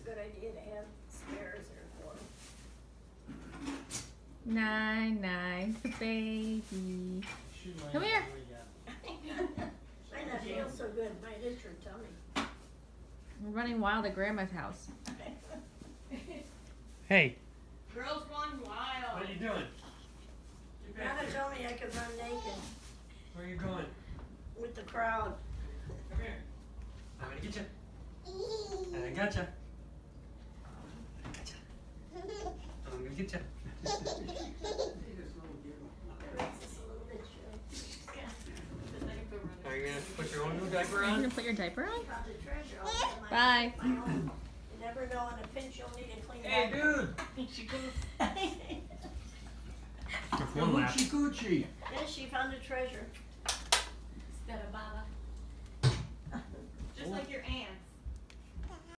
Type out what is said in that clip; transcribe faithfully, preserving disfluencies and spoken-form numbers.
good idea to have spares there for him. Nine, nine, the baby. Come here. Might not feel so good, might itch your tummy. We're running wild at Grandma's house. Hey. Girls gone wild. What are you doing? Nana told me I could run naked Where are you going? with the crowd. Come here. I'm gonna get you. I gotcha. I gotcha. I'm gonna get you. Are you gonna put your own new diaper Are you on? gonna put your diaper on? Found the treasure. I'll get my- Bye. my own. You never know, in a pinch you'll need a clean Hey, diaper. dude. She goes. One lap. Gucci Gucci. Yeah, she found a treasure. Instead of Baba. Just like your aunt.